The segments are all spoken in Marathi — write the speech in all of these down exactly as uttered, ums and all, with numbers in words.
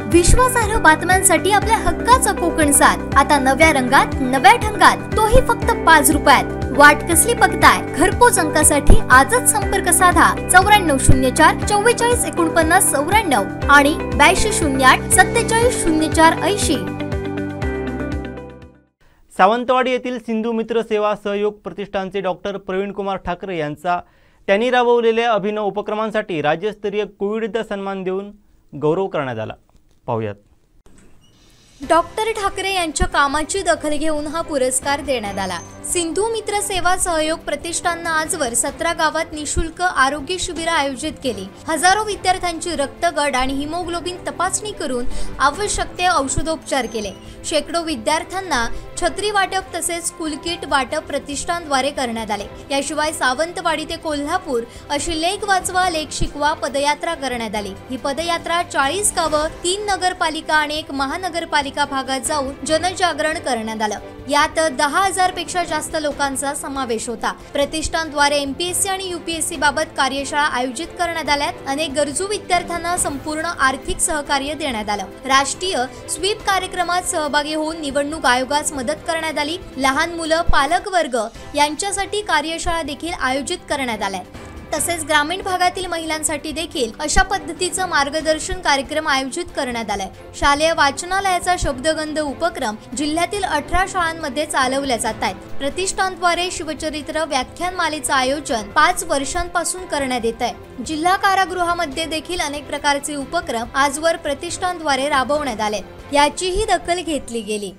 विश्वासार्ह बातम्यांसाठी आपल्या हक्काचा कोकणसाद आता नव्या रंगात नव्या ढंगात, तोही फक्त पाच रुपयात। वाट कसली बघताय? घरपोच अंकासाठी आजच संपर्क साधा चौऱ्याण्णव शून्य चार चव्वेचाळीस एकोणपन्नास चौऱ्याण्णव आणि ब्याऐंशी शून्य आठ सत्तेचाळीस शून्य चार ऐंशी। सावंतवाडी येथील सिंधू मित्र सेवा सहयोग प्रतिष्ठानचे डॉक्टर प्रवीण कुमार ठाकरे यांचा त्यांनी राबवलेल्या अभिनव उपक्रमांसाठी राज्यस्तरीय कोविड सन्मान देऊन गौरव करण्यात आला। पाहूयात। डॉक्टर ठाकरे यांच्या कामाची दखल घेऊन हा पुरस्कार देण्यात आला। सिंधू मित्र सेवा सहयोग प्रतिष्ठानने आजवर सतरा गावात निशुल्क आरोग्य शिबिर आयोजित केली। हजारो विद्यार्थ्यांची रक्तगट आणि हिमोग्लोबिन तपासणी करून आवश्यक ते औषधोपचार केले। शेकडो विद्यार्थ्यांना छत्री वाटप तसेच स्कूल किट वाटप प्रतिष्ठानद्वारे करण्यात आले। याशिवाय सावंतवाडी ते कोल्हापूर अशी लेख वाचवा लेख शिकवा पदयात्रा करण्यात आली। ही पदयात्रा चाळीस गावं, तीन नगरपालिका आणि एक महानगरपालिका भागात जाऊन जनजागरण करण्यात आलं। यात दहा हजार पेक्षा जास्त लोकांचा समावेश होता। प्रतिष्ठानद्वारे एमपीएससी आणि यूपीएससी बाबत कार्यशाळा आयोजित करण्यात आल्या। अनेक गरजू विद्यार्थ्यांना संपूर्ण आर्थिक सहकार्य देण्यात आलं। राष्ट्रीय स्वीप कार्यक्रमात सहभागी होऊन निवडणूक आयोगास मदत करण्यात आली। लहान मुलं पालक वर्ग यांच्यासाठी कार्यशाळा देखील आयोजित करण्यात आल्या। तसेच ग्रामीण भागातील महिलांसाठी देखील अशा पद्धतीचा मार्गदर्शन कार्यक्रम आयोजित करण्यात आलाय। शालेय वाचनालयाचा शब्दगंध उपक्रम जिल्ह्यातील अठरा शाळांमध्ये चालवल्या जात आहेत। प्रतिष्ठानद्वारे शिवचरित्र व्याख्यानमालेचे आयोजन पाच वर्षांपासून करण्यात येत आहे। जिल्हा कारागृहामध्ये देखील अनेक प्रकारचे उपक्रम आजवर प्रतिष्ठानद्वारे राबवण्यात आले, याचीही दखल घेतली गेली।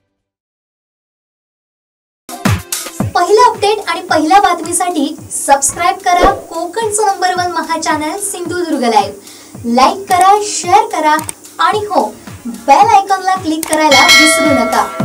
पहिला अपडेट आणि पहिल्या बातमीसाठी सबस्क्राइब करा कोकणचं नंबर वन महा चॅनल सिंधुदुर्ग लाईव्ह। लाईक करा, शेअर करा आणि हो बेल आयकॉनला क्लिक करायला विसरू नका।